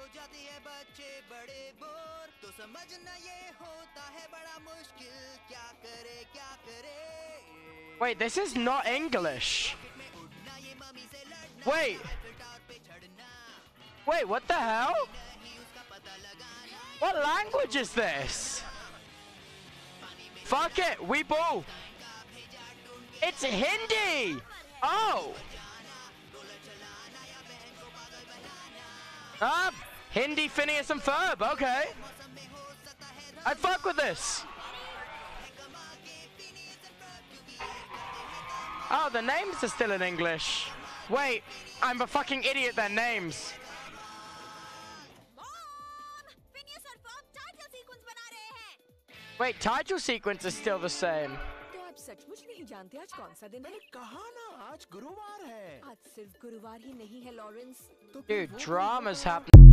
Wait, this is not English. Wait. Wait, what the hell? What language is this? Fuck it, we boo. It's Hindi. Oh. Hindi, Phineas and Ferb. Okay. I'd fuck with this. Oh, the names are still in English. Wait, I'm a fucking idiot. Their names. Wait, title sequence is still the same. तो आप सचमुच नहीं जानते आज कौन सा दिन है? कहा ना आज गुरुवार है। आज सिर्फ गुरुवार ही नहीं है लॉरेंस। Dude, drama's happening.